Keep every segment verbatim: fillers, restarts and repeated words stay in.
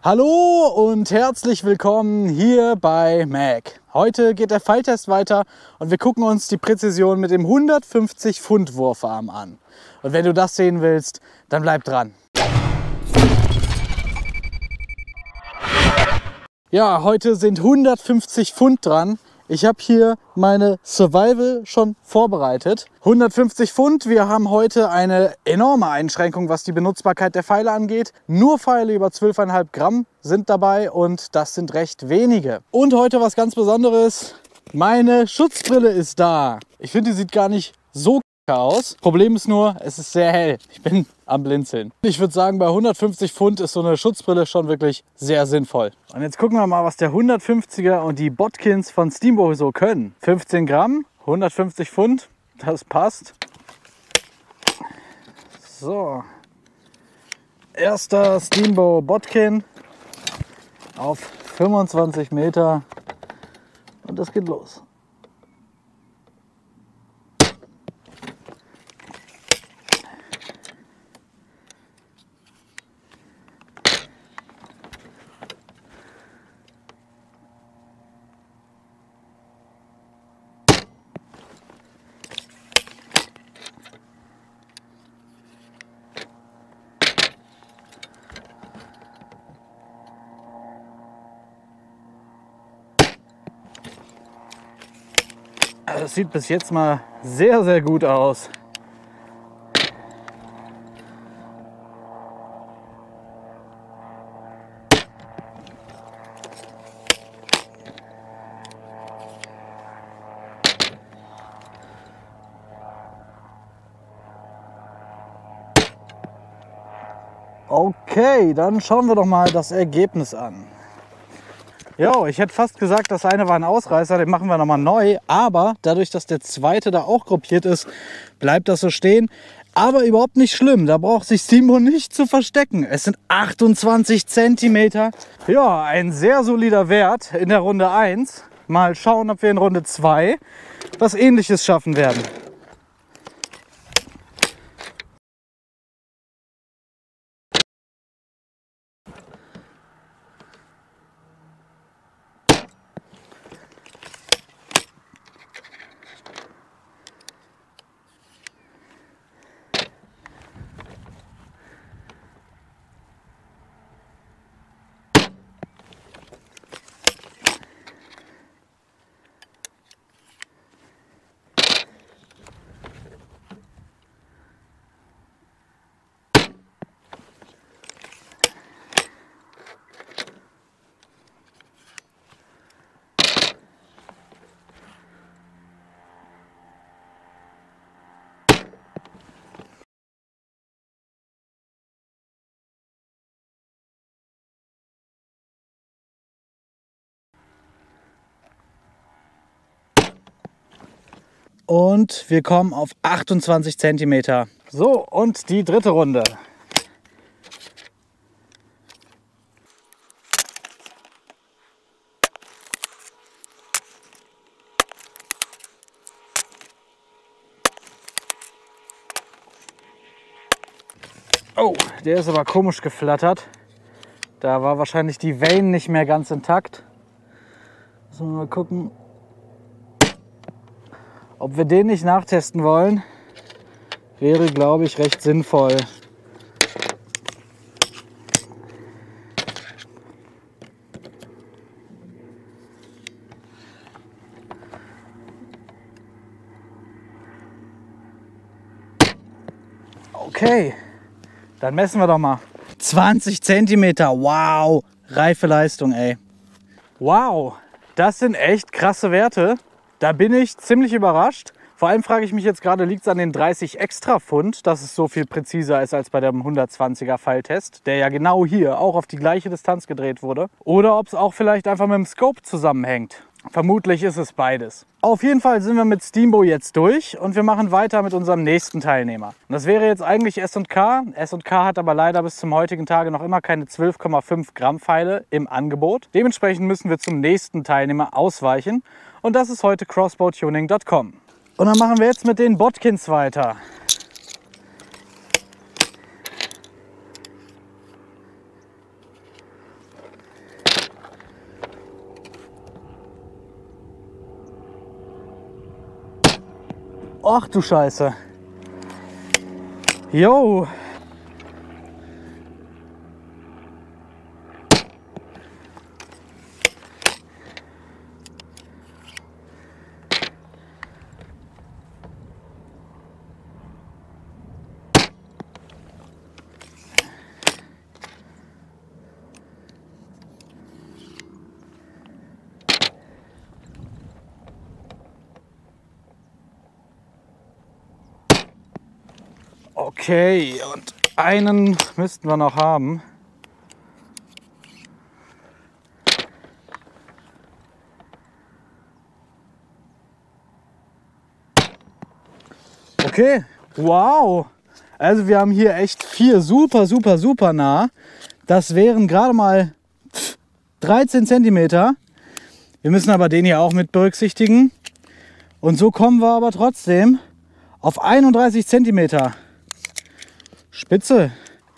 Hallo und herzlich willkommen hier bei Mac. Heute geht der Pfeiltest weiter und wir gucken uns die Präzision mit dem hundertfünfzig Pfund Wurfarm an. Und wenn du das sehen willst, dann bleib dran. Ja, heute sind hundertfünfzig Pfund dran. Ich habe hier meine Survival schon vorbereitet. hundertfünfzig Pfund, wir haben heute eine enorme Einschränkung, was die Benutzbarkeit der Pfeile angeht. Nur Pfeile über zwölf Komma fünf Gramm sind dabei und das sind recht wenige. Und heute was ganz Besonderes, meine Schutzbrille ist da. Ich finde, die sieht gar nicht so aus. Problem ist nur, es ist sehr hell. Ich bin am Blinzeln. Ich würde sagen, bei hundertfünfzig Pfund ist so eine Schutzbrille schon wirklich sehr sinnvoll. Und jetzt gucken wir mal, was der hundertfünfziger und die Botkins von Steambo so können. fünfzehn Gramm, hundertfünfzig Pfund, das passt. So, erster Steambo Botkin auf fünfundzwanzig Meter und das geht los. Das sieht bis jetzt mal sehr, sehr gut aus. Okay, dann schauen wir doch mal das Ergebnis an. Jo, ich hätte fast gesagt, das eine war ein Ausreißer, den machen wir nochmal neu. Aber dadurch, dass der zweite da auch gruppiert ist, bleibt das so stehen. Aber überhaupt nicht schlimm, da braucht sich Steambo nicht zu verstecken. Es sind achtundzwanzig Zentimeter. Ja, ein sehr solider Wert in der Runde eins. Mal schauen, ob wir in Runde zwei was Ähnliches schaffen werden. Und wir kommen auf achtundzwanzig Zentimeter. So, und die dritte Runde. Oh, der ist aber komisch geflattert. Da war wahrscheinlich die Vein nicht mehr ganz intakt. Müssen wir mal gucken, ob wir den nicht nachtesten wollen. Wäre, glaube ich, recht sinnvoll. Okay, dann messen wir doch mal. zwanzig Zentimeter, wow, reife Leistung, ey. Wow, das sind echt krasse Werte. Da bin ich ziemlich überrascht. Vor allem frage ich mich jetzt gerade, liegt es an den dreißig extra Pfund, dass es so viel präziser ist als bei dem hundertzwanziger Pfeiltest, der ja genau hier auch auf die gleiche Distanz gedreht wurde. Oder ob es auch vielleicht einfach mit dem Scope zusammenhängt. Vermutlich ist es beides. Auf jeden Fall sind wir mit Steambo jetzt durch und wir machen weiter mit unserem nächsten Teilnehmer. Und das wäre jetzt eigentlich S und K. S und K hat aber leider bis zum heutigen Tage noch immer keine zwölf Komma fünf Gramm Pfeile im Angebot. Dementsprechend müssen wir zum nächsten Teilnehmer ausweichen und das ist heute crossbow tuning punkt com. Und dann machen wir jetzt mit den Botkins weiter. Ach du Scheiße. Jo. Okay, und einen müssten wir noch haben. Okay, wow. Also wir haben hier echt vier super, super, super nah. Das wären gerade mal dreizehn Zentimeter. Wir müssen aber den hier auch mit berücksichtigen. Und so kommen wir aber trotzdem auf einunddreißig Zentimeter. Spitze.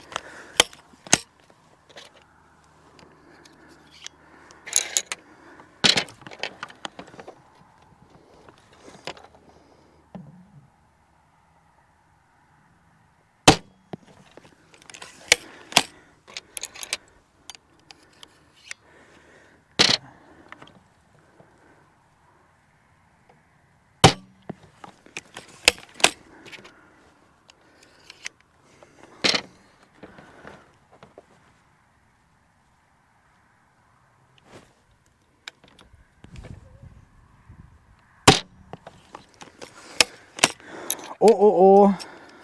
Oh, oh, oh.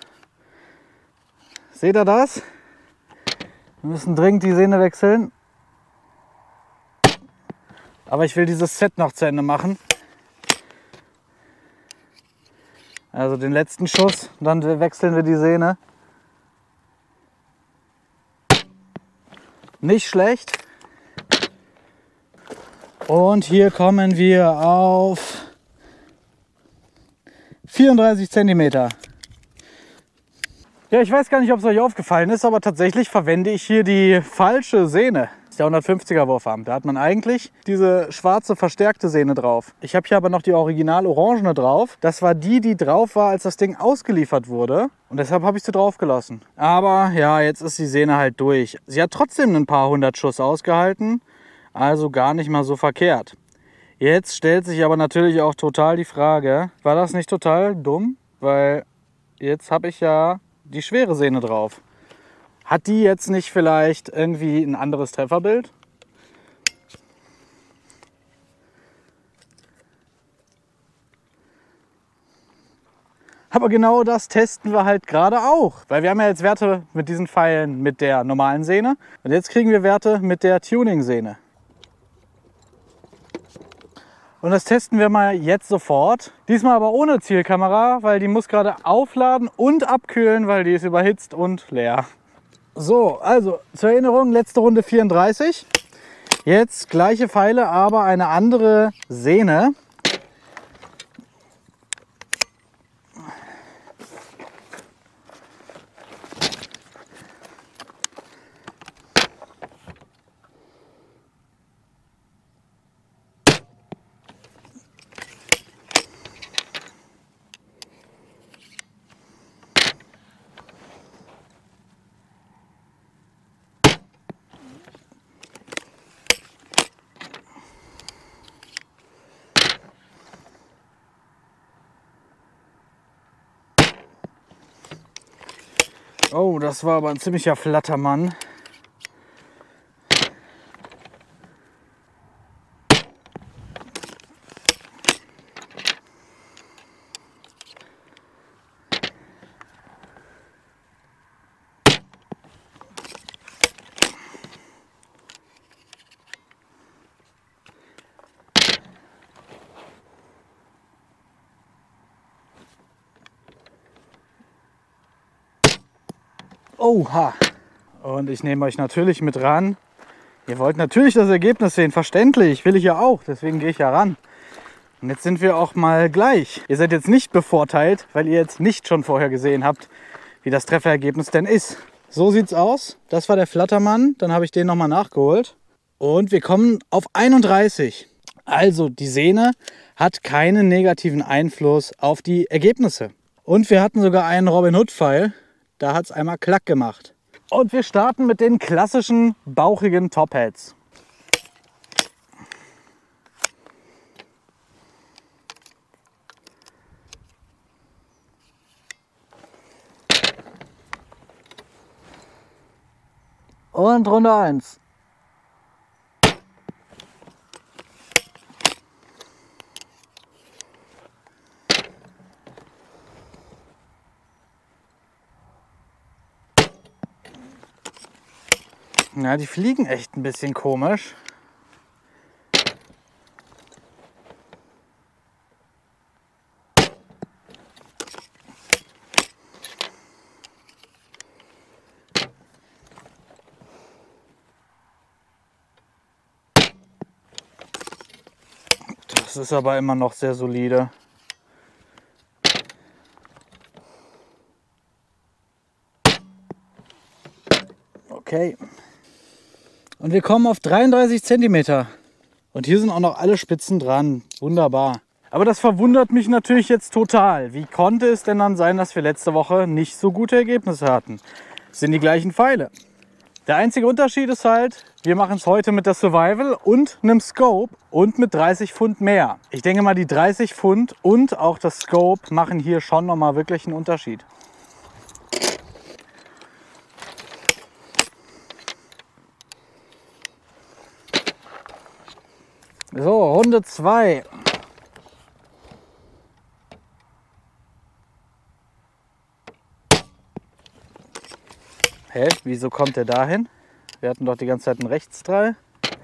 Seht ihr das? Wir müssen dringend die Sehne wechseln. Aber ich will dieses Set noch zu Ende machen. Also den letzten Schuss, dann wechseln wir die Sehne. Nicht schlecht. Und hier kommen wir auf vierunddreißig Zentimeter. Ja, ich weiß gar nicht, ob es euch aufgefallen ist, aber tatsächlich verwende ich hier die falsche Sehne. Das ist der hundertfünfziger Wurfarm. Da hat man eigentlich diese schwarze verstärkte Sehne drauf. Ich habe hier aber noch die original orangene drauf. Das war die, die drauf war, als das Ding ausgeliefert wurde. Und deshalb habe ich sie drauf gelassen. Aber ja, jetzt ist die Sehne halt durch. Sie hat trotzdem ein paar hundert Schuss ausgehalten. Also gar nicht mal so verkehrt. Jetzt stellt sich aber natürlich auch total die Frage, war das nicht total dumm? Weil jetzt habe ich ja die schwere Sehne drauf. Hat die jetzt nicht vielleicht irgendwie ein anderes Trefferbild? Aber genau das testen wir halt gerade auch. Weil wir haben ja jetzt Werte mit diesen Pfeilen mit der normalen Sehne. Und jetzt kriegen wir Werte mit der Tuning-Sehne. Und das testen wir mal jetzt sofort. Diesmal aber ohne Zielkamera, weil die muss gerade aufladen und abkühlen, weil die ist überhitzt und leer. So, also zur Erinnerung, letzte Runde vierunddreißig. Jetzt gleiche Pfeile, aber eine andere Sehne. Oh, das war aber ein ziemlicher Flattermann. Oha! Und ich nehme euch natürlich mit ran. Ihr wollt natürlich das Ergebnis sehen, verständlich, will ich ja auch, deswegen gehe ich ja ran. Und jetzt sind wir auch mal gleich. Ihr seid jetzt nicht bevorteilt, weil ihr jetzt nicht schon vorher gesehen habt, wie das Trefferergebnis denn ist. So sieht's aus. Das war der Flattermann, dann habe ich den nochmal nachgeholt. Und wir kommen auf einunddreißig. Also die Sehne hat keinen negativen Einfluss auf die Ergebnisse. Und wir hatten sogar einen Robin Hood Pfeil, da hat es einmal klack gemacht. Und wir starten mit den klassischen bauchigen Topheads. Und Runde eins. Ja, die fliegen echt ein bisschen komisch. Das ist aber immer noch sehr solide. Okay. Und wir kommen auf dreiunddreißig Zentimeter. Und hier sind auch noch alle Spitzen dran. Wunderbar. Aber das verwundert mich natürlich jetzt total. Wie konnte es denn dann sein, dass wir letzte Woche nicht so gute Ergebnisse hatten? Es sind die gleichen Pfeile. Der einzige Unterschied ist halt, wir machen es heute mit der Survival und einem Scope und mit dreißig Pfund mehr. Ich denke mal, die dreißig Pfund und auch das Scope machen hier schon nochmal wirklich einen Unterschied. So, Runde zwei. Hä? Wieso kommt er dahin? Wir hatten doch die ganze Zeit einen Rechtsdrall.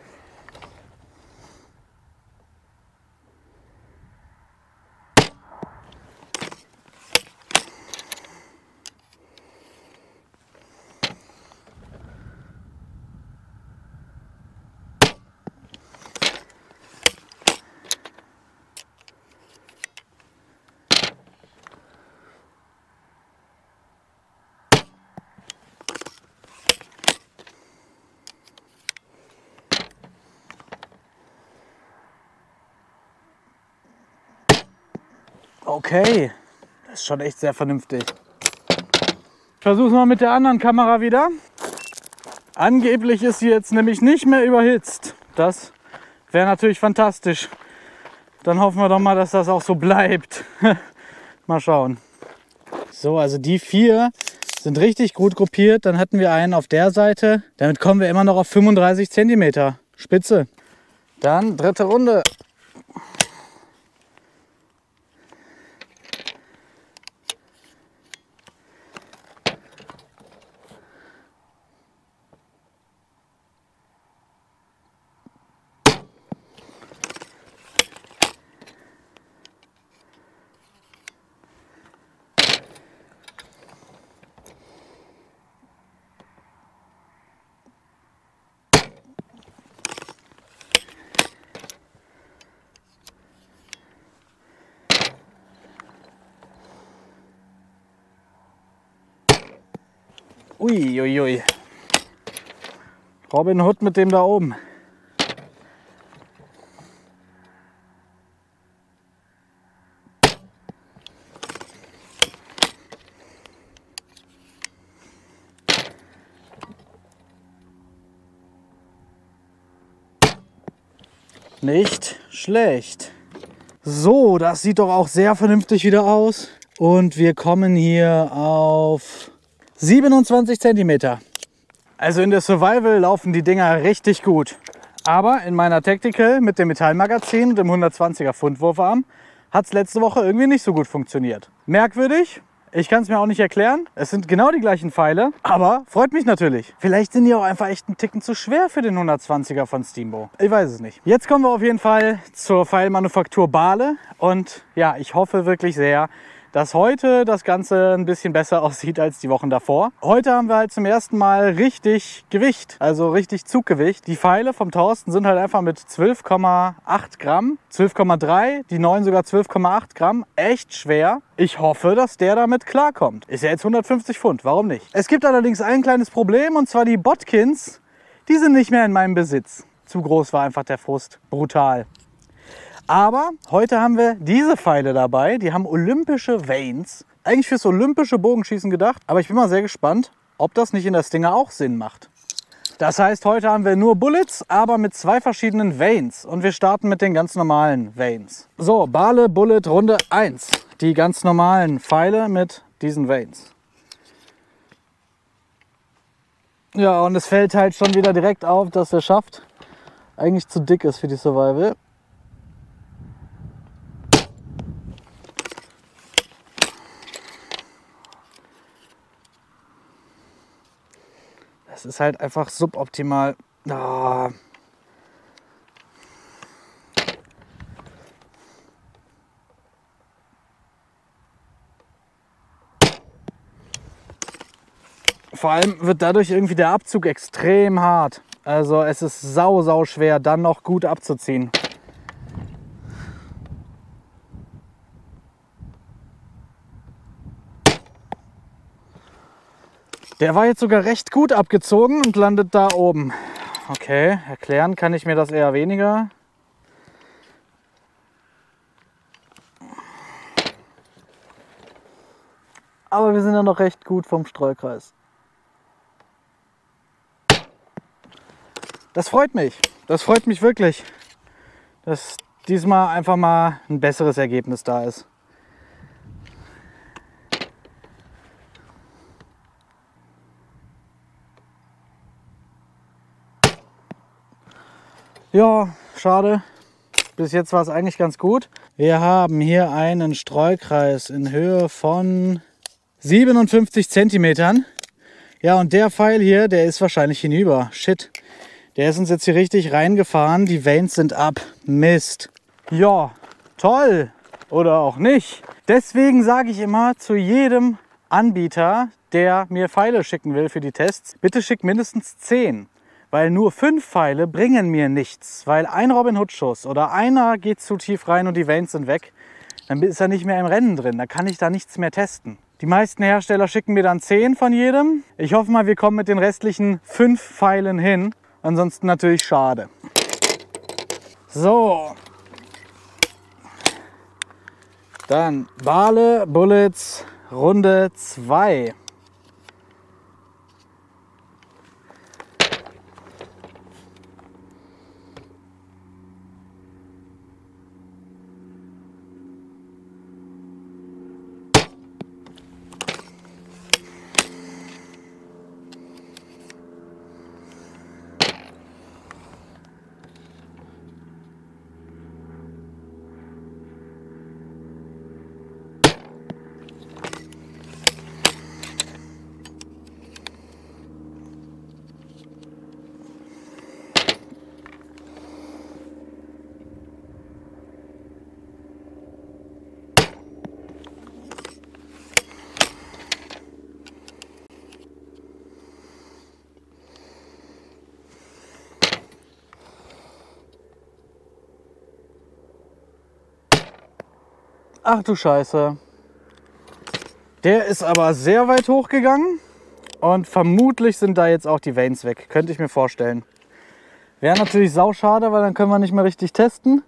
Okay, das ist schon echt sehr vernünftig. Ich versuche es mal mit der anderen Kamera wieder. Angeblich ist sie jetzt nämlich nicht mehr überhitzt. Das wäre natürlich fantastisch. Dann hoffen wir doch mal, dass das auch so bleibt. Mal schauen. So, also die vier sind richtig gut gruppiert. Dann hatten wir einen auf der Seite. Damit kommen wir immer noch auf fünfunddreißig Zentimeter. Spitze. Dann dritte Runde. Ui, ui, ui. Robin Hood mit dem da oben. Nicht schlecht. So, das sieht doch auch sehr vernünftig wieder aus. Und wir kommen hier auf siebenundzwanzig Zentimeter. Also in der Survival laufen die Dinger richtig gut. Aber in meiner Tactical mit dem Metallmagazin und dem hundertzwanziger Pfundwurfarm hat es letzte Woche irgendwie nicht so gut funktioniert. Merkwürdig. Ich kann es mir auch nicht erklären. Es sind genau die gleichen Pfeile, aber freut mich natürlich. Vielleicht sind die auch einfach echt einen Ticken zu schwer für den hundertzwanziger von Steambo. Ich weiß es nicht. Jetzt kommen wir auf jeden Fall zur Pfeilmanufaktur Bale. Und ja, ich hoffe wirklich sehr, dass heute das Ganze ein bisschen besser aussieht als die Wochen davor. Heute haben wir halt zum ersten Mal richtig Gewicht, also richtig Zuggewicht. Die Pfeile vom Thorsten sind halt einfach mit zwölf Komma acht Gramm, zwölf Komma drei, die neuen sogar zwölf Komma acht Gramm. Echt schwer. Ich hoffe, dass der damit klarkommt. Ist ja jetzt hundertfünfzig Pfund, warum nicht? Es gibt allerdings ein kleines Problem, und zwar die Botkins. Die sind nicht mehr in meinem Besitz. Zu groß war einfach der Frust. Brutal. Aber heute haben wir diese Pfeile dabei. Die haben olympische Vanes. Eigentlich fürs olympische Bogenschießen gedacht. Aber ich bin mal sehr gespannt, ob das nicht in der Stinger auch Sinn macht. Das heißt, heute haben wir nur Bullets, aber mit zwei verschiedenen Vanes. Und wir starten mit den ganz normalen Vanes. So, Bale Bullet Runde eins. Die ganz normalen Pfeile mit diesen Vanes. Ja, und es fällt halt schon wieder direkt auf, dass der Schaft eigentlich zu dick ist für die Survival. Es ist halt einfach suboptimal. Oh. Vor allem wird dadurch irgendwie der Abzug extrem hart. Also es ist sau, sau schwer, dann noch gut abzuziehen. Der war jetzt sogar recht gut abgezogen und landet da oben. Okay, erklären kann ich mir das eher weniger. Aber wir sind ja noch recht gut vom Streukreis. Das freut mich. Das freut mich wirklich, dass diesmal einfach mal ein besseres Ergebnis da ist. Ja, schade. Bis jetzt war es eigentlich ganz gut. Wir haben hier einen Streukreis in Höhe von siebenundfünfzig Zentimetern. Ja, und der Pfeil hier, der ist wahrscheinlich hinüber. Shit. Der ist uns jetzt hier richtig reingefahren. Die Vanes sind ab. Mist. Ja, toll. Oder auch nicht. Deswegen sage ich immer zu jedem Anbieter, der mir Pfeile schicken will für die Tests, bitte schick mindestens zehn. Weil nur fünf Pfeile bringen mir nichts. Weil ein Robin Hood Schuss oder einer geht zu tief rein und die Vanes sind weg, dann ist er nicht mehr im Rennen drin. Da kann ich da nichts mehr testen. Die meisten Hersteller schicken mir dann zehn von jedem. Ich hoffe mal, wir kommen mit den restlichen fünf Pfeilen hin. Ansonsten natürlich schade. So. Dann Bale Bullets Runde zwei. Ach du Scheiße. Der ist aber sehr weit hochgegangen und vermutlich sind da jetzt auch die Vanes weg. Könnte ich mir vorstellen. Wäre natürlich sauschade, weil dann können wir nicht mehr richtig testen.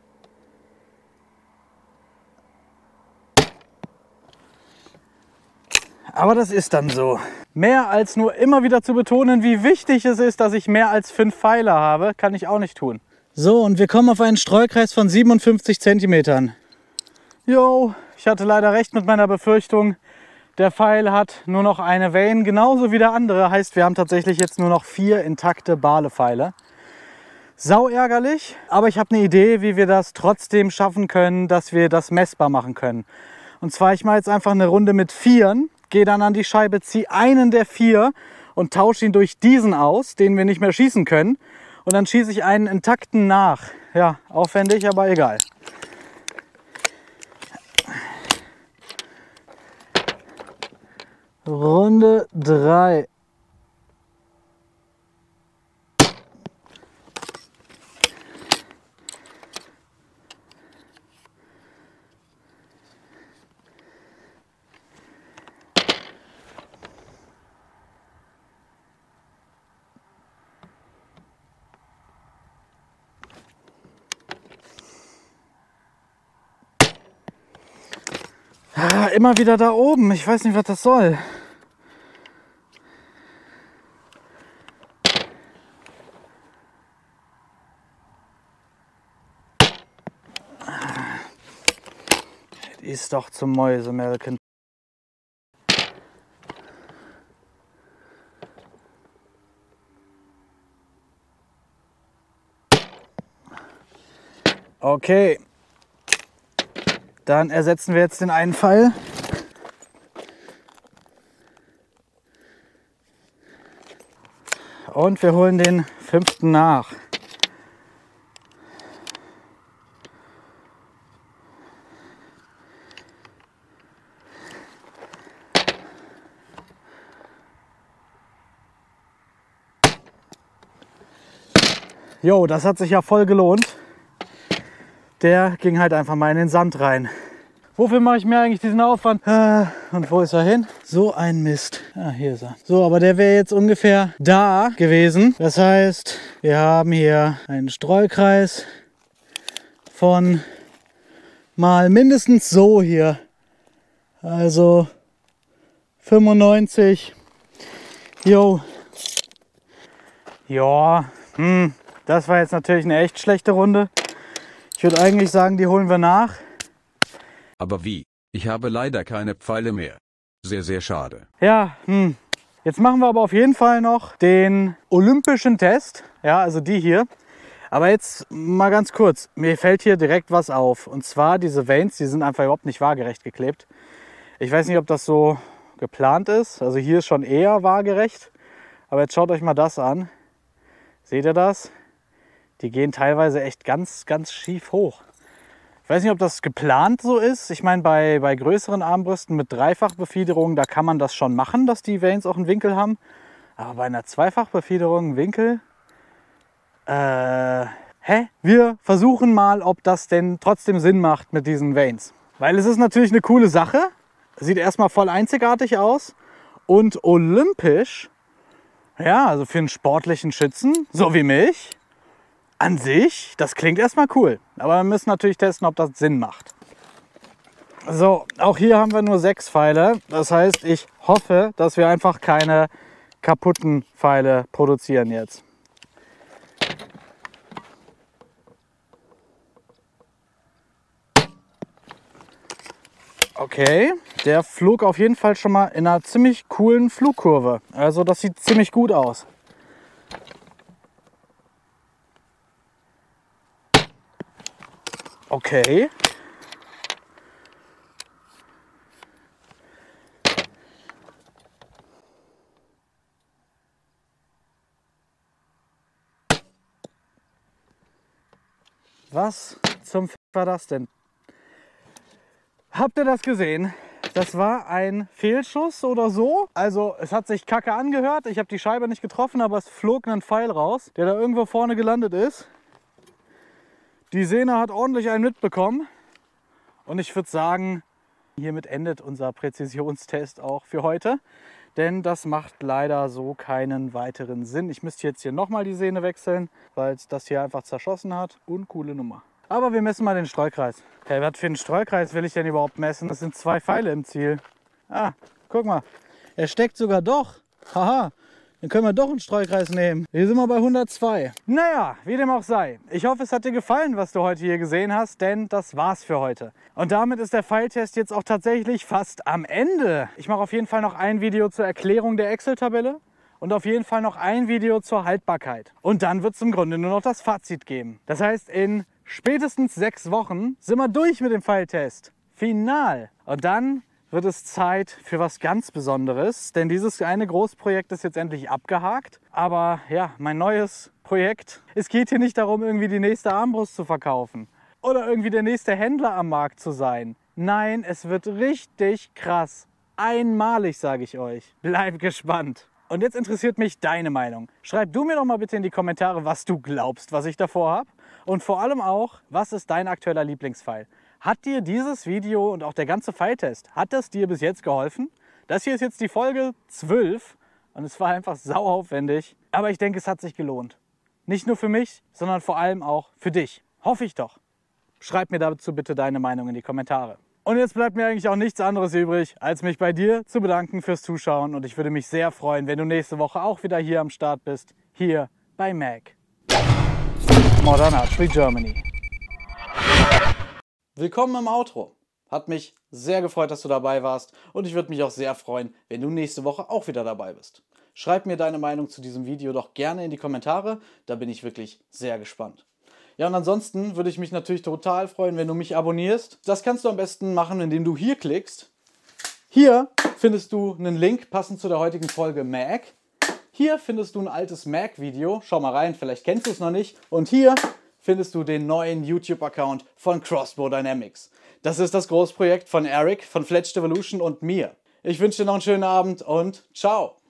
Aber das ist dann so. Mehr als nur immer wieder zu betonen, wie wichtig es ist, dass ich mehr als fünf Pfeile habe, kann ich auch nicht tun. So, und wir kommen auf einen Streukreis von siebenundfünfzig Zentimetern. Jo, ich hatte leider recht mit meiner Befürchtung. Der Pfeil hat nur noch eine Vane, genauso wie der andere. Heißt, wir haben tatsächlich jetzt nur noch vier intakte Bale-Pfeile. Sau ärgerlich, aber ich habe eine Idee, wie wir das trotzdem schaffen können, dass wir das messbar machen können. Und zwar, ich mache jetzt einfach eine Runde mit Vieren, gehe dann an die Scheibe, ziehe einen der vier und tausche ihn durch diesen aus, den wir nicht mehr schießen können. Und dann schieße ich einen intakten nach. Ja, aufwendig, aber egal. Runde drei. immer wieder da oben. Ich weiß nicht, was das soll. Das ist doch zum Mäusemelken. Okay. Dann ersetzen wir jetzt den einen Pfeil. Und wir holen den fünften nach. Jo, das hat sich ja voll gelohnt. Der ging halt einfach mal in den Sand rein. Wofür mache ich mir eigentlich diesen Aufwand? Und wo ist er hin? So ein Mist. Ah, hier ist er. So, aber der wäre jetzt ungefähr da gewesen. Das heißt, wir haben hier einen Streukreis von mal mindestens so hier. Also fünfundneunzig. Jo. Ja, hm, das war jetzt natürlich eine echt schlechte Runde. Ich würde eigentlich sagen, die holen wir nach. Aber wie? Ich habe leider keine Pfeile mehr. Sehr, sehr schade. Ja, hm. Jetzt machen wir aber auf jeden Fall noch den olympischen Test. Ja, also die hier. Aber jetzt mal ganz kurz. Mir fällt hier direkt was auf. Und zwar diese Vanes, die sind einfach überhaupt nicht waagerecht geklebt. Ich weiß nicht, ob das so geplant ist. Also hier ist schon eher waagerecht. Aber jetzt schaut euch mal das an. Seht ihr das? Die gehen teilweise echt ganz, ganz schief hoch. Ich weiß nicht, ob das geplant so ist. Ich meine, bei, bei größeren Armbrüsten mit Dreifachbefiederung, da kann man das schon machen, dass die Vanes auch einen Winkel haben. Aber bei einer Zweifachbefiederung einen Winkel? Äh, hä? Wir versuchen mal, ob das denn trotzdem Sinn macht mit diesen Vanes. Weil es ist natürlich eine coole Sache. Sieht erstmal voll einzigartig aus. Und olympisch, ja, also für einen sportlichen Schützen, so wie mich, an sich, das klingt erstmal cool. Aber wir müssen natürlich testen, ob das Sinn macht. So, auch hier haben wir nur sechs Pfeile. Das heißt, ich hoffe, dass wir einfach keine kaputten Pfeile produzieren jetzt. Okay, der flog auf jeden Fall schon mal in einer ziemlich coolen Flugkurve. Also das sieht ziemlich gut aus. Okay. Was zum F war das denn? Habt ihr das gesehen? Das war ein Fehlschuss oder so. Also es hat sich kacke angehört. Ich habe die Scheibe nicht getroffen, aber es flog ein Pfeil raus, der da irgendwo vorne gelandet ist. Die Sehne hat ordentlich einen mitbekommen. Und ich würde sagen, hiermit endet unser Präzisionstest auch für heute. Denn das macht leider so keinen weiteren Sinn. Ich müsste jetzt hier nochmal die Sehne wechseln, weil es das hier einfach zerschossen hat. Uncoole Nummer. Aber wir messen mal den Streukreis. Hey, was für einen Streukreis will ich denn überhaupt messen? Das sind zwei Pfeile im Ziel. Ah, guck mal. Er steckt sogar doch. Haha. Dann können wir doch einen Streukreis nehmen. Hier sind wir bei hundertzwei. Naja, wie dem auch sei. Ich hoffe, es hat dir gefallen, was du heute hier gesehen hast, denn das war's für heute. Und damit ist der Pfeiltest jetzt auch tatsächlich fast am Ende. Ich mache auf jeden Fall noch ein Video zur Erklärung der Excel-Tabelle und auf jeden Fall noch ein Video zur Haltbarkeit. Und dann wird es im Grunde nur noch das Fazit geben. Das heißt, in spätestens sechs Wochen sind wir durch mit dem Pfeiltest. Final. Und dann wird es Zeit für was ganz Besonderes, denn dieses eine Großprojekt ist jetzt endlich abgehakt. Aber ja, mein neues Projekt, es geht hier nicht darum, irgendwie die nächste Armbrust zu verkaufen oder irgendwie der nächste Händler am Markt zu sein. Nein, es wird richtig krass. Einmalig, sage ich euch. Bleib gespannt. Und jetzt interessiert mich deine Meinung. Schreib du mir doch mal bitte in die Kommentare, was du glaubst, was ich davor habe. Und vor allem auch, was ist dein aktueller Lieblingspfeil? Hat dir dieses Video und auch der ganze Pfeiltest, hat das dir bis jetzt geholfen? Das hier ist jetzt die Folge zwölf und es war einfach sau aufwendig. Aber ich denke, es hat sich gelohnt. Nicht nur für mich, sondern vor allem auch für dich. Hoffe ich doch. Schreib mir dazu bitte deine Meinung in die Kommentare. Und jetzt bleibt mir eigentlich auch nichts anderes übrig, als mich bei dir zu bedanken fürs Zuschauen. Und ich würde mich sehr freuen, wenn du nächste Woche auch wieder hier am Start bist. Hier bei Mac. Modern Archery Germany. Willkommen im Outro. Hat mich sehr gefreut, dass du dabei warst. Und ich würde mich auch sehr freuen, wenn du nächste Woche auch wieder dabei bist. Schreib mir deine Meinung zu diesem Video doch gerne in die Kommentare. Da bin ich wirklich sehr gespannt. Ja, und ansonsten würde ich mich natürlich total freuen, wenn du mich abonnierst. Das kannst du am besten machen, indem du hier klickst. Hier findest du einen Link passend zu der heutigen Folge Mac. Hier findest du ein altes Mac-Video. Schau mal rein, vielleicht kennst du es noch nicht. Und hier findest du den neuen YouTube-Account von Crossbow Dynamics. Das ist das Großprojekt von Eric, von Fletched Evolution und mir. Ich wünsche dir noch einen schönen Abend und ciao!